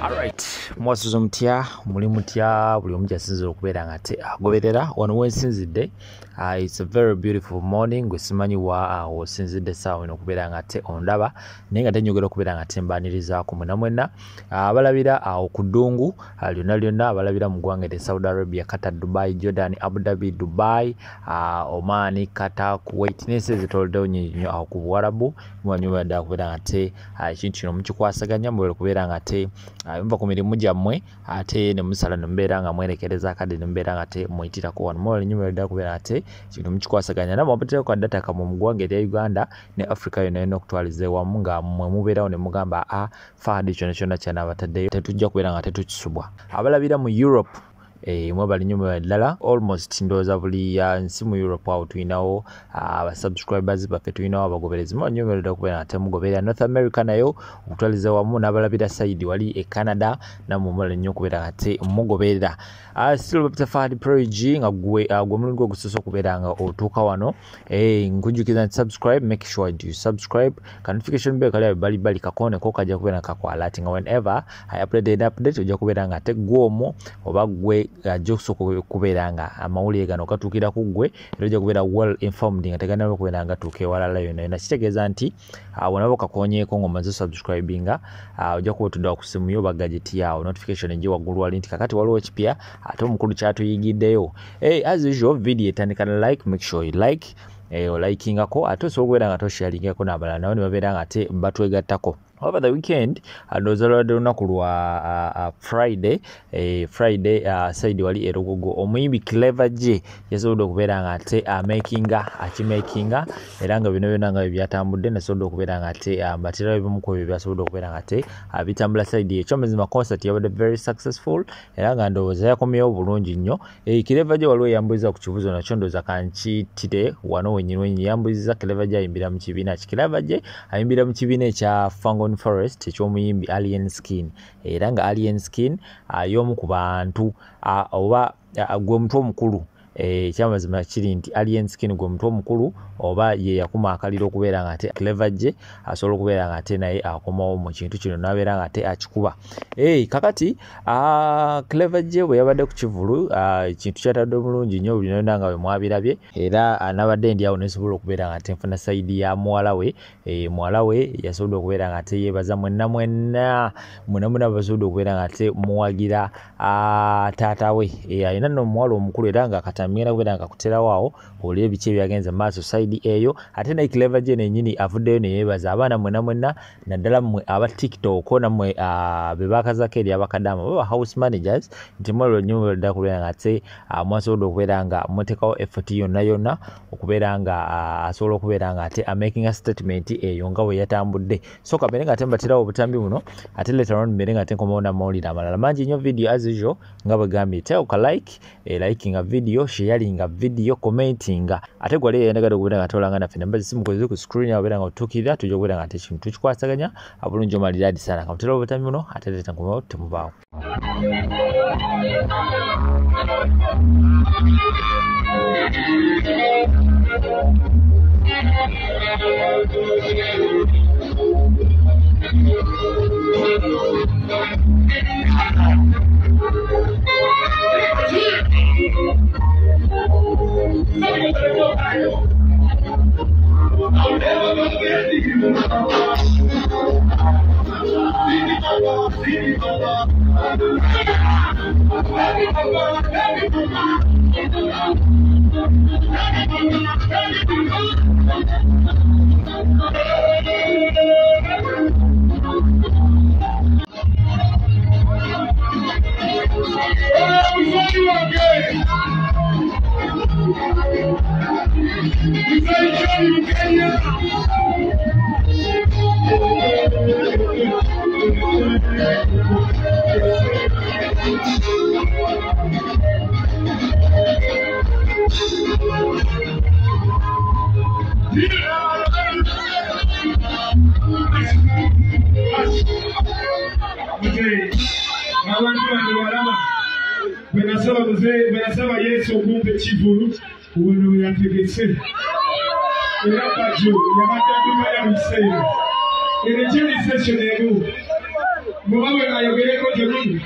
Alright, mwasuzo mutya, muli mutya, buli omu jasinzira okubeera nga ate agoberera wano wensinzidde. It's a very beautiful morning. Gwe simanyi wa osinzidde saawa eno okubeera nga ate ondaba naye nga tenyogera okubeera nga ate mbaanirizaako mwena mwena abalabira awo ku ddungu lyonna abalabira mu ggwanga erya Saudi Arabia, Qatar, Dubai, Jordan, Abu Dhabi, Dubai, Oman, Qatar, Kuwait n'ensi ezitoloddewo nnyingi nnyo awo ku Buwarabu. Muwanyuma ddala okubeera nga ate ekintu kino mukikwasaganya mubeera okubeera nga ate mva ku mirimu gyammwe ate ne musala ne mubeera nga mwerekereza akadde ne mubeera nga ate muyitirako wano muwanyuma ddala okubeera nga ate kintu mukikwasaganya namwe abateeko data kamu mu ggwanga erya Uganda ne Africa yonna yonna okutwaliza ewamu nga mmwe mubeerawo ne mugamba faadi kyonna kyonna kyanabataddeyo tetujja kubeera nga tetukisubwa. Abalabira mu Europe mwe bali nnyo ddala almost ndowooza buli nsi mu Europe awo tulinawo abasubscribers baffe, tulinawo abagoberezi muwanyuma ddala okubeera nga temugoberera. North America nayo okutwaliza wamu n'abalabira side wali e Canada namwe mubala nnyo okubeera nga te mugoberera. Still bapita Fahad Project nga gwe omulundi gwe gusoose okubeera nga otuuka wano nkujjukiza nti subscribe, make sure you subscribe, ka notification bell kali bali kakone ko kajja kubeera nga kakwalati nga whenever I update ojja kubeera nga te gw'omwo oba gwe ajja okusobola kubeera nga amawulire gano gatuukira ku ggwe era ojja kubeera well informed nga teganaba okubeera nga tuuka ewalala yonna yonna. Kitegeeza nti wonaba kakonyeeko ng'omaze subscribinga ojja kuba otudde ku ssimu yo oba gadget yawo notification ejje waggulu wali nti kakati waliwo ekipya ate omukulu kyatuyigiddeyo. As usual video etandika na like, make sure you like olikingako ate osobola okubeera nga tosharingako n'abalala nabo ne babeera nga ate batwegattako. Over the weekend ndowooza lwadde olunaku lwa Friday side wali erogogo omuyimbi Clever J yasobodde okubeera nga ate akimakinga era nga bino byonna nga byatambudde nasobodde okubeera nga ate mbatera ebimu ku ebyo byasobodde okubeera nga ate bitambula side ekyamazima concert yabadde very successful era nga ndowooza yakomyewo bulungi nnyo. Clever J waliwo yambuliza ku kibuzo nakyo ndowooza kankitire wano wenyini yambuliza Clever J ayimbira mu kibiina ki Clever J ayimbira mu kibiina ekya Forest eky'omuyimbi Alien Skin era nga Alien Skin y'omu ku bantu oba gwe mutwe omukulu ekyamazima kiri nti Alien Skin gwe mutwe omukulu oba ye yakuma akaliro okubeera nga ate Clever J asobola okubeera nga ate naye akomawo mu kintu kino n'abeera nga ate akikuba. Kakati Clever J bwe yabadde ku kivulu ekintu kyatadde bulungi nnyo buli nonna nga bwe mwabirabye era nabadde ndi awo nesobola okubeera nga ate nfuna sayidi ya muwala we yasobodde okubeera nga ate yeebaza mwenna basobodde okubeera nga ate muwagira taata we alina nno omuwala omukulu era nga katamira kubeera nga kuterawo awo olebe biki ebyagenze maaso side eyo ate naye Clever J nennyini avuddeyo ne yeebaza abaana mwenna naddala mmwe aba TikTok nammwe be bakazako eri abakadama baba house managers nti mwelo nnyo ddala kubeera nga ate mwasobodde okubeera nga muteekawo effort yonna okubeera nga asobola okubeera nga ate making a statement eyo nga bwe yatambudde. So kabere nga ate mbaterawo obutambi buno ate later on mbere nga ate nkomawo n'amawulire amalala mangi nnyo video as usual nga bwe gambye teeka like likinga video, sharinga video, commentinga ate gwali yendagala okubeera nga tolanga naffe namba zisimu koze ku screen yawe beera nga otuukirira tujja okubeera nga ate kintu tukikwasaganya bulungi omalira adi sana kamutera obutambi buno ate leeta nkomawo temubaawo. Benasaba Yesu okumpe kivulu uno yategese era bajo yabadde kumanya biseera era kyali session emu Muwala ayogereko gyemuli.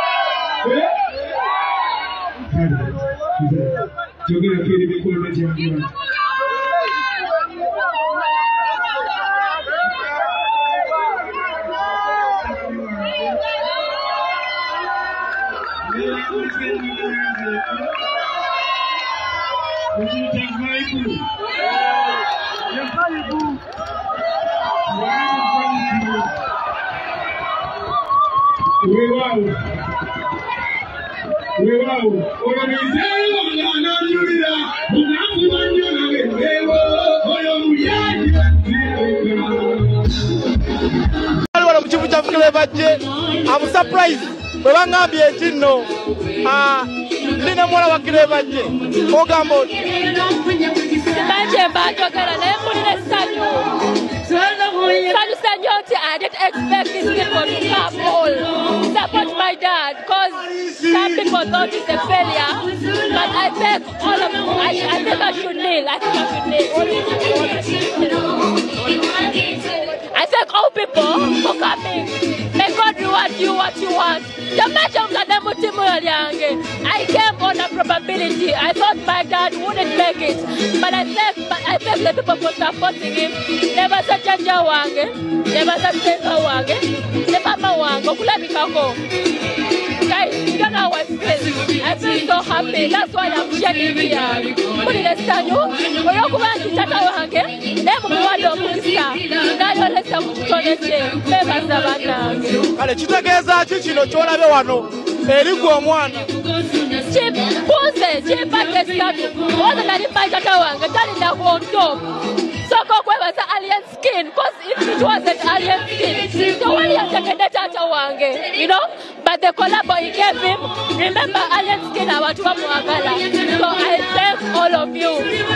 Jogera kiri mikono gyange. I'm surprised. Belangambye kino. Nina mwana wa Kirebaje. Ogambo. Manje batokera naye mulire sanyu. Sanyu I didn't expect these people to come all support my dad because some people thought it's a failure. But I beg all of you, I think I should kneel. I thank all people for coming. May God reward you what you want. I came on a probability. I thought my dad wouldn't make it. But I thank the people for supporting him. Never said Janja Wange, never said Senga Wange, never Mama Wange, Kulabikako. Guys, you don't know how I feel. I feel so happy. That's why I'm sharing here. Put it as Sanyo, or you go back to Tata Wange, never want to Mukista. Now you're less of Tonete, never Savannah. Ale chitegeza chichino chola bewano. Eriko mwana. Chip, pose, chip Pakistan. All the Nani Tata Wange, telling the whole top. So go was alien skin, because if it wasn't alien skin, the one you take the Tata Wange, you know? But the collabo he gave him, remember alien skin I want to have Muwala. So I thank all of you.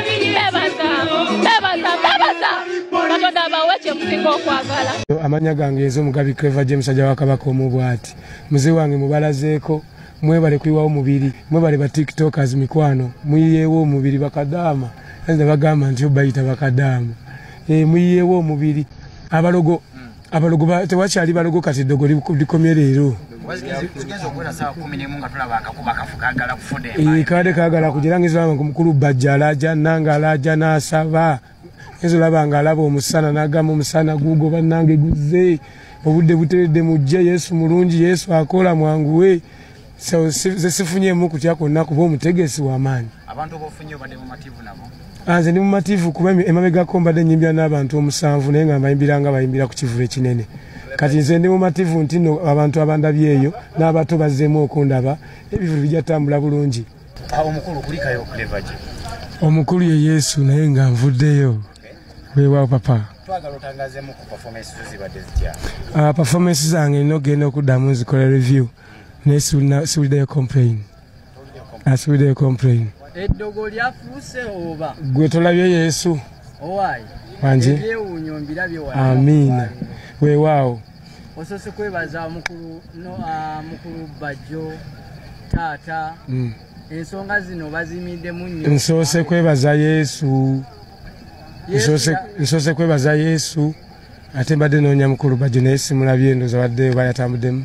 Amanya gange ezo mugabi Clever James ajawa kabako omubwati. Muze wange mubalazeeko mwebale kuiwa omubiri, mwebale ba TikTokers mikwano, muyiyewo omubiri bakadama. Nze bagamba nti obayita bakadama. Muyiyewo omubiri. Abalogo tewakyali balogo kati dogo likomye leero. Kade kagala kujirangiza wangu mukulu bajjalaja nanga alaja nasaba. Ezo labanga alaba omusana nagamba omusana gugo bannange guze. Obudde buteredde mujje Yesu mulungi Yesu akola mwanguwe. So sifunye mu kutya konna kuba omutegesi w'amaanyi. Abantu bofunye bade mu mativu nabo. Anze ndi mu mativu kuba emabega kombadde nyimbya n'abantu omusanvu naye nga bayimbiranga bayimbira ku kivulo ekinene. Kati nze ndi mu mativu ntino abantu abandabyeyo n'abato bazzeemu okundaba ebivulu bijja tambula bulungi. Omukulu kulikayo Clever James. Omukulu ye Yesu naye nga nvuddeyo. Weewaawo papa. Twagala otangazeemu ku performance zibadde zitya. Performance zange nina okugenda okuddamu nzikola review naye siwuliddeyo complain. Asiwuliddeyo complain. Eddogo lyafuuse oba? Gwe tolabye Yesu. Owaayi. Wanje. Ebyewuunyo mbirabye wala. Amiina. Weewaawo. Osoose kwebaza mukulu Bajjo taata. Ensonga zino bazimiddemu nnyo. Nsoose kwebaza Yesu. Nsoose kwebaza Yesu. Ate mbadde noonya mukulu Bajjo naye simulabye ndoza wadde bayatambuddemu.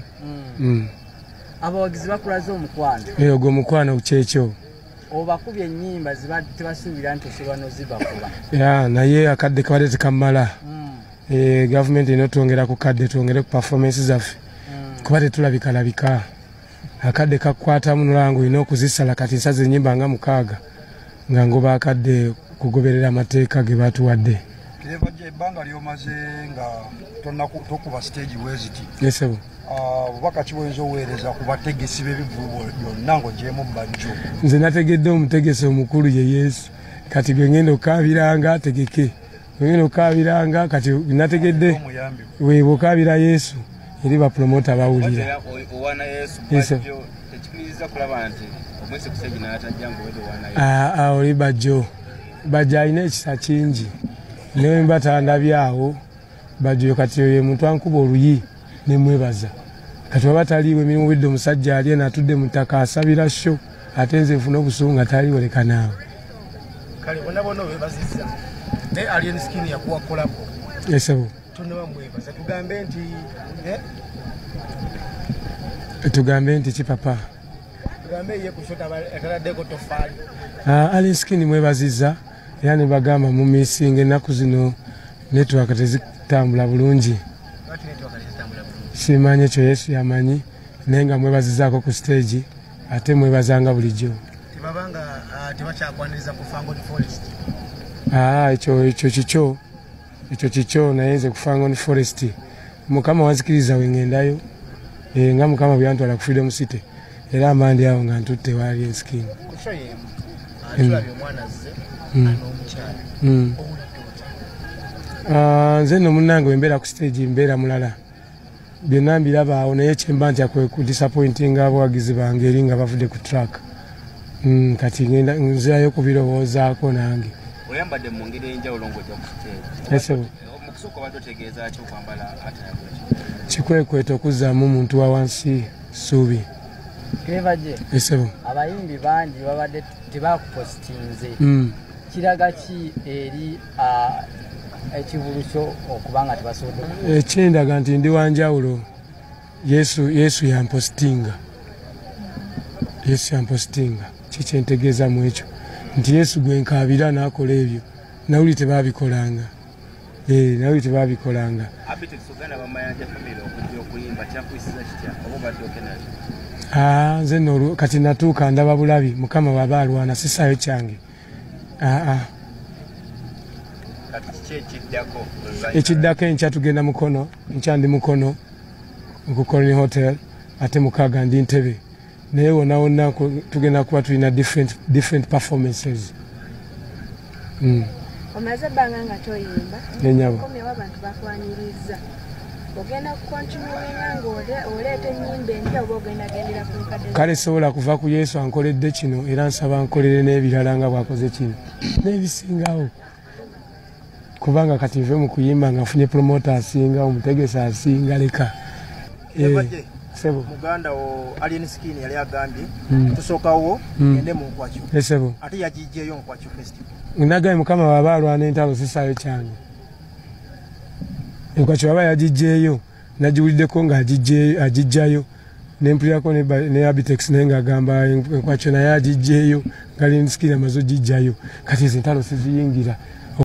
Abawagizi bakulaze omukwano. Ogwo omukwano kyekyo. Obakubye ennyimba zibadde tebasuubira nti osobola nozibakuba. Naye akadde kabadde tekamala. Gavumenti erina otwongera ku kadde twongere ku performance zaffe. Kuba tetulabikalabika. Akadde kakwatamu nulango olina okuzisala kati nsaze ennyimba nga 6 nga ngoba akadde kugoberera amateeka ge batuwadde. Clever James ebbanga lyomaze nga tokuba stage weziti. Yesebo. Bubaka kiwenzo oweereza ku bategesi b'ebivulu byonna ng'ogyemu Bajjo. Nze nategedde omutegesi omukulu ye Yesu. Kati gwe ngenda okabiranga ategeke. Ngenda okabiranga kati nategedde weebo okabira Yesu eri ba promoter bawulira. Owana Yesu Bajjo tekikiriza kulaba nti omwese kusegi n'atajja ng'owedde owana Yesu. Oli Bajjo. Bajjo alina ekisa kingi. Newe mbatandabyawo Bajjo kati ye muntu ankuba oluyi nemwebaza. Kati waba taliiwe emirimu widde omusajja ali atudde mu ttaka asabira sho ate nze nfuna obusungu nga taliiwe leka naawe. Kale bonna weebazizza. Ne alien skin yakuwa kolabo. Yesebo. Tunaba mwebaza tugambe nti tugambe nti kipapa ali skini mwebaziza era ne bagamba mu misinga ennaku zino network tezitambula bulungi simanyi ekyo Yesu yamanyi naye nga mwebazizaako ku stage ate mwebazanga bulijjo ekyo kikyo naye nze ku Fangon Forest Mukama wanzikiriza wengendayo nga Mukama byantwala ku Freedom City era amandi awo nga ntutte wali enskin nze nno munnange wembeera ku stage mbeera mulala byonna mbiraba awo naye kyemba ntya kwe ku disappointinga abawagizi bange eri nga bavudde ku track kati ngenda nzirayo kubirowoozaako nange oyambadde mu ngeri enjawulo ng'ojja ku stage omukusooka obadde otegeeza ki okwambala kikwekweto okuzzaamu omuntu wa wansi ssuubi Esebo abayimbi bangi babadde tebakupositinze kiraga ki eri ekibulu kyo okubanga tebasobola ekyendaga nti ndi wanjawulo Yesu yampositinga kikyentegeeza mu ekyo nti Yesu gwenkaabira n'akola ebyo nawuli tebabikolanga nze nno kati natuuka ndaba bulabi Mukama waba alwana sisaayo kyange ekiddako enkya tugenda Mukono enkya ndi Mukono ku Colony Hotel ate mukaaga ndi Ntebe naye wonna wonna tugenda kuba tulina different performances omaze ebbanga nga toyimba komyewo abantu bakwaniriza ogenda kukontinuinga ng'oleeta ennyimba empya oba ogenda gendera ku nkadde kale sobola kuva ku Yesu ankoledde kino era nsaba nkolere n'ebirala nga bw'akoze kino n'ebisingawo kubanga kati nve mu kuyimba nga nfunye promota asinga omutegesa asinga leka muganda wo Alien Skin yali agambye tusookawo ende mu nkwakyo ate yagijjeeyo nkwakyo festival nagaye Mukama waba alwana entalo sisaayo kyange enkwakyo waba yagijjeeyo nagiwuliddeko ng'agijjayo nempulirako ne Abitex naye ng'agamba enkwakyo naye agijjeeyo nga Alien Skin amaze ogijjayo kati ezo entalo siziyingira